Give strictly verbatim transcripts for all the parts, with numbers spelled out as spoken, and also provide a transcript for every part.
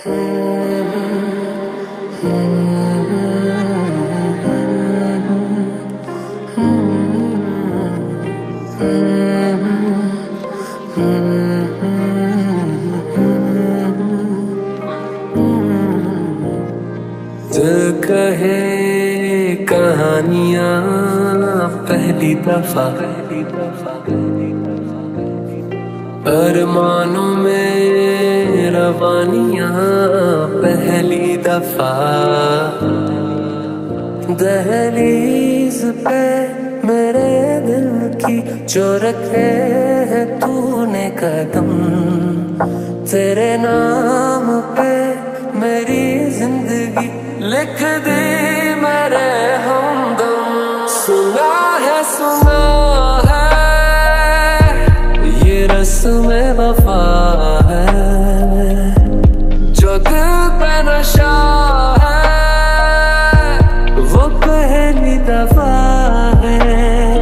दिल कहे कहानियां पहली दफा, अरमानों में रवानियां पहली दफा, दहलीज पे मेरे दिल की जो रखे है तूने कदम, तेरे नाम पे मेरी जिंदगी लिख दी मेरे हमदम। सुना है सुना है ये रस्म वफा है, जो दिल पे नशा है वो पहली दफा है।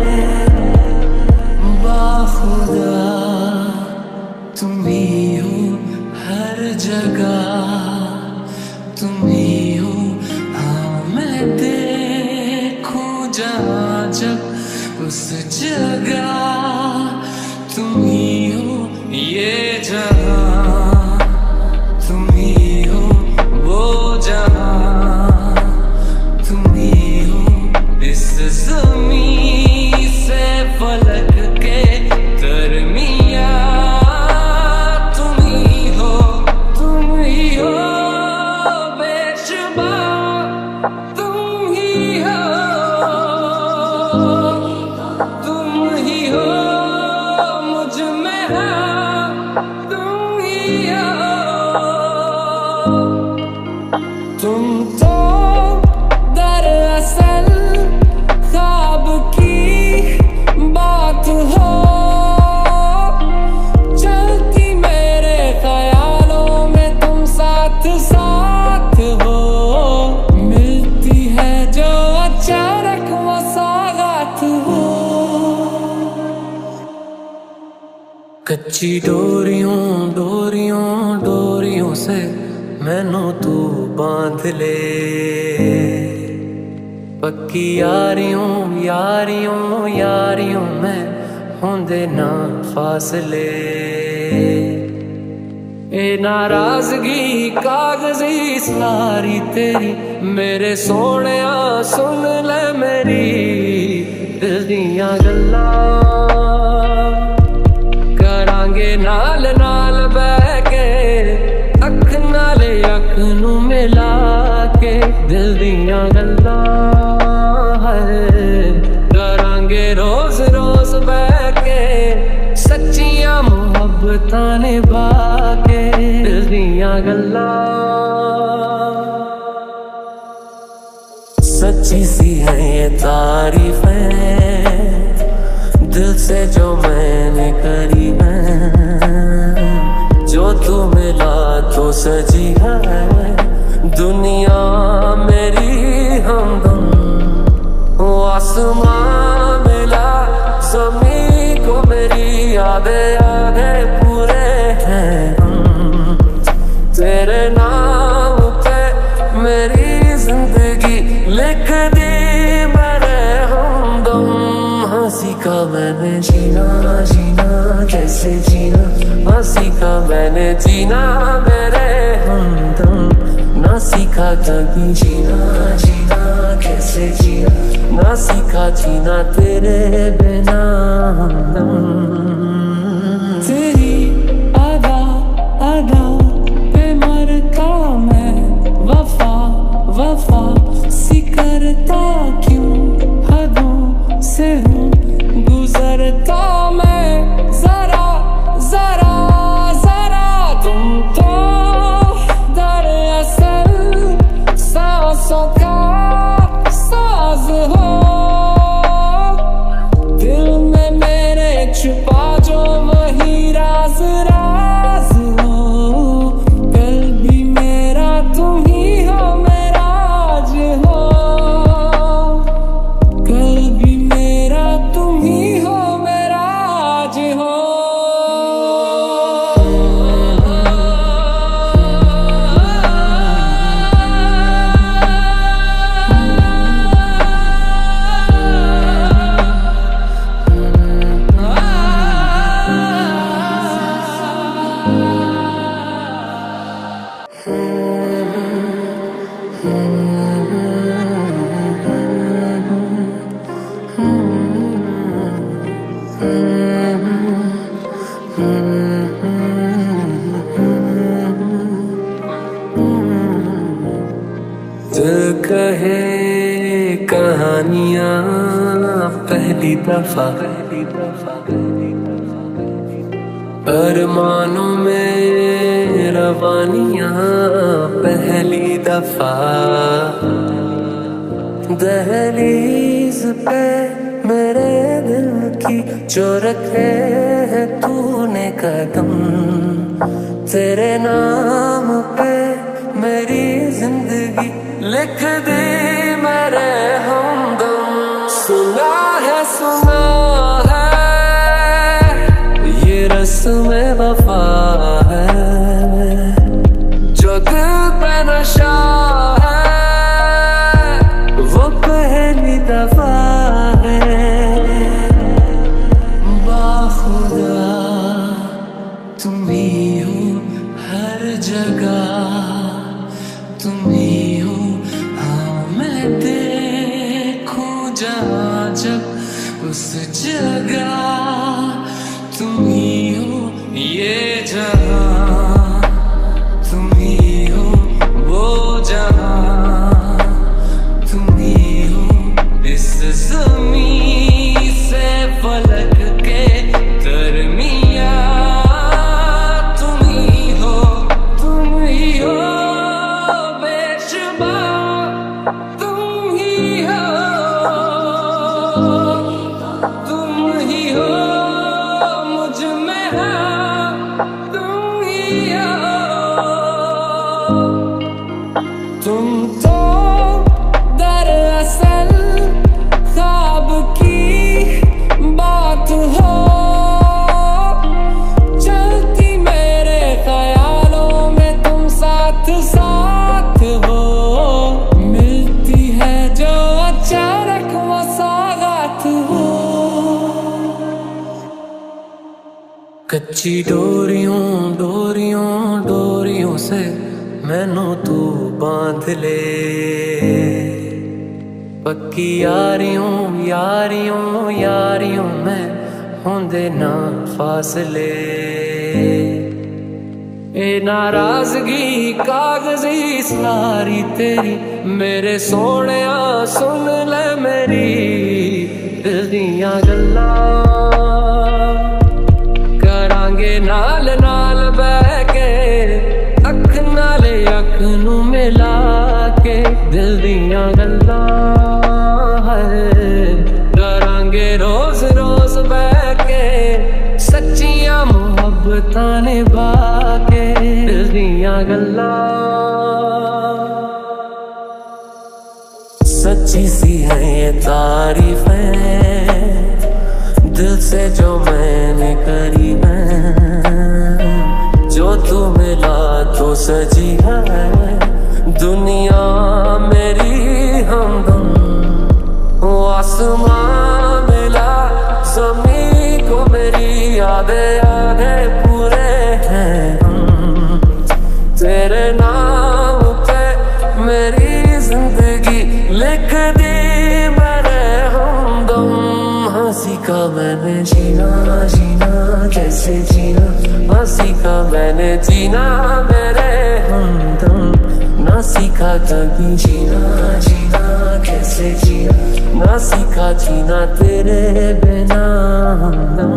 बाखुदा तुम ही हो हर जगह, तुम ही हो हाँ मैं देखूं जहाँ जब उस जगह, तुम ही हो ये जहाँ, तुम ही हो वो जहाँ, तुम ही हो इस ज़मीं से फलक के दरमियाँ, तुम ही हो तुम ही हो बेशुमार, तुम ही हो तुम ही हो मुझ में हाँ, तुम ही हो। तुम तो दरअसल ख्वाब की बात हो, चलती मेरे ख्यालों में तुम साथ साथ हो, मिलती है जो अचानक वो सौगात हो। कच्ची डोरियों डोरियों डोरियों से मैनू तू बांध ले, पक्की यारियों यारियों यारियों में होंदे ना फासले, ए नाराजगी कागजी सारी तेरी मेरे सोहणिया सुन ले मेरी दिल दियां गल्लां, करांगे नाल नाल बह के अख नाले अख नू मिला के दिल दियां गल्लां है, करांगे रोज रोज बह के सच्चियां मुहब्बतां निभा के दिल दियां गल्लां। सच्ची सी है ये तारीफें दिल से जो मैंने करी है, जो तू मिला तो सजी है दुनिया मेरी हमदम, वो आसमां मिला ज़मीं को मेरी यादें यादें पूरे हैं हम, तेरे नाम पे मेरी जिंदगी लिख दी मैंने हमदम। हाँ सीखा मैंने जीना जीना कैसे जीना, हाँ सीखा मैंने जीना मेरे हमदम, ना सीखा कभी जीना जीना कैसे जीना, ना सीखा जीना तेरे बिना हमदम। तेरी अदा अदा पे मरता मैं, वफा वफा सी करता क्यों हदों से हूँ गुजरता मैं, जरा जरा जरा तुम तो दरअसल सांसों का साज हो, दिल में मेरे छुपा जो वही राज राज हो, कल भी मेरा तुम ही हो मेरा आज हो, कल भी मेरा दिल कहे कहानियां पहली दफा, अरमानों में रवानियां पहली दफा, दहलीज पे मेरे दिल की जो रखे है तूने कदम, तेरे नाम पे मेरी जिंदगी लिख दी मेरे हमदम। सुना है सुना है ये रस्म वफा है, जो दिल पे नशा है वो पहली दफा है। बाखुदा तुम ही हो हर जगह, तुम ही हो हाँ मैं देखूं जहाँ जब उस जगह, तुम ही हो ये जहाँ, तुम ही हो वो जहाँ, तुम ही हो इस ज़मीं से फलक के दरमिया, तुम ही हो तुम ही हो बेशुबा, तुम ही हो तुम ही हो मुझ में हाँ, तुम ही हो। तुम तो दरअसल ख्वाब की बात हो, चलती मेरे ख्यालों में तुम साथ साथ हो, मिलती है जो अचानक वो सौगात हो। कच्ची डोरियों डोरियों डोरियों से मैनू तू बांध ले, पक्की यारियों यारियों यारियों में होंदे ना फासले, ए नाराजगी कागजी सारी तेरी मेरे सोहणिया सुन ले मेरी दिल दियां गल्लां, करांगे नाल नाल बह के अख नाले अख नू मिला के, दिल दियां गल्लां करांगे रोज रोज बह के, सच्चियां मुहब्बतां निभा के, दिल दियां गल्लां। सच्ची सी है ये तारीफें दिल से जो मैंने करी है, जो तू मिला तो सजी है दुनिया मेरी हमदम, वो आसमां मिला ज़मीं को मेरी यादें यादें पूरे हैं हम, तेरे नाम पे मेरी जिंदगी लिख दी मैंने हमदम। हाँ सीखा मैंने जीना जीना कैसे जीना, हाँ सीखा मैंने जीना मेरे हमदम, ना सीखा कभी जीना जीना कैसे जीना, ना सीखा जीना तेरे बिना हमदम।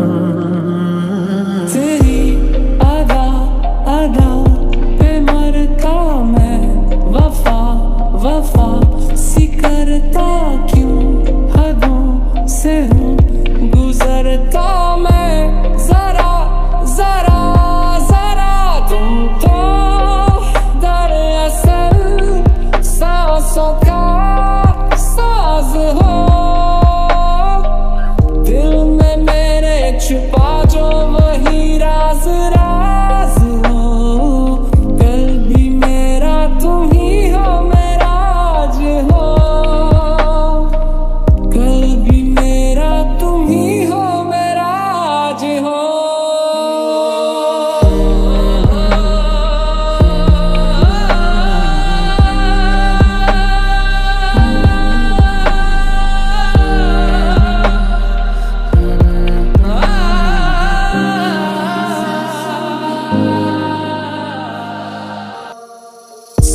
तेरी अदा अदा पे मरता मैं, वफा वफा सी करता क्यों हदों से हूँ गुजरता मैं, जरा जरा जरा तुम तो दरअसल सांसों का साज हो, दिल में मेरे छुपा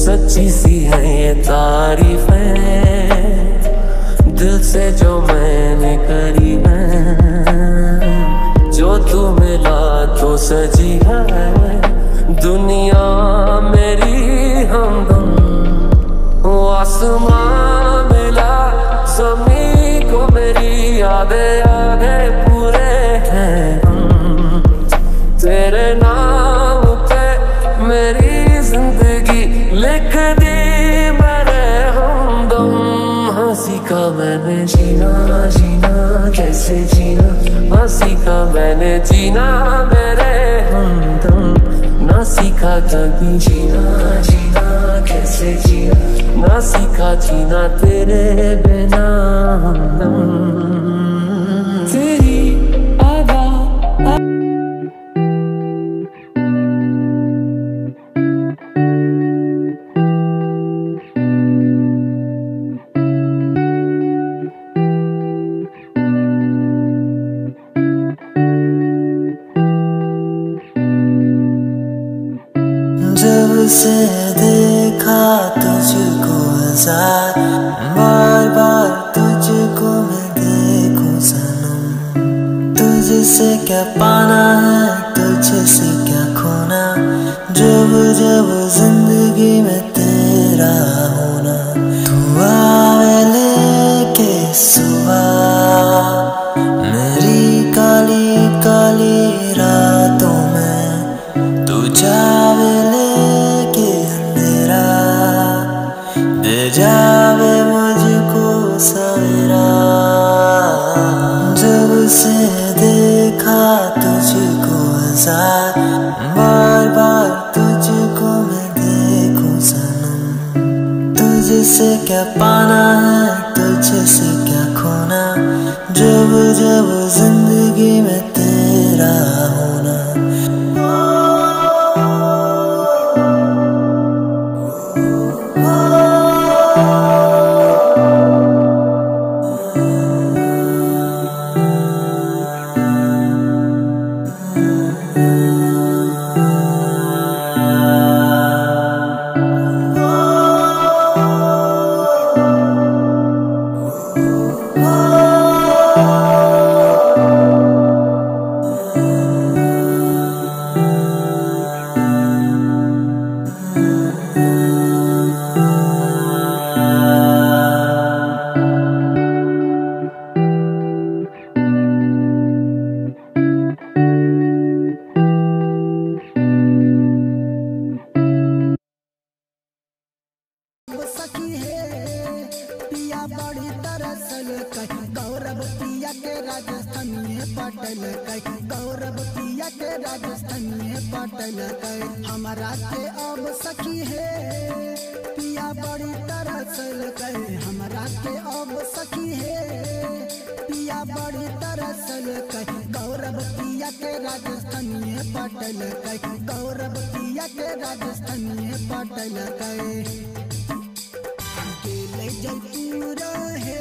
सच्ची सी है ये तारीफें, दिल से जो मैंने करी है, जो तू मिला तो सजी है दुनिया मेरी हमदम। आसमां मिला ज़मीं को, मेरी यादें आगे पूरे हैं हम। तेरे नाम पे मेरी जिंदगी लिख दी मैंने हमदम। हाँ सीखा मैंने जीना जीना कैसे जीना, हाँ सीखा मैंने जीना मेरे हमदम। ना सीखा कभी जीना जीना कैसे जीना, ना सीखा जीना तेरे बिना हमदम। तेरी आदा जब से देखा तुझको ज़ार, बार बार तुझको मैं देखूं सनम। तुझसे क्या पाना है तुझसे क्या खोना, जब जब जिंदगी में तेरा होना। तू आवे लेके सुबह मेरी काली काली रातों में, तू जावे लेके अंधेरा, दे जावे मुझको सवेरा। जब से देखा तुझको ज़ार, बार बार तुझको मैं देखूं सनम। तुझसे क्या पाना है तुझसे क्या खोना, जब जब जिंदगी में तेरा होना। बड़ी तरसल कहीं गौरव पिया के राजस्थानी पटल कहीं गौरव पिया के राजस्थानी पटल कहीं हमारा के अब सखी है पिया बड़ी तरसल कहीं हमारा के अब सखी है पिया बड़ी तरसल कहीं गौरव पिया के राजस्थानी पटल कहीं गौरव पिया के राजस्थानी पटल कहीं जयपुर है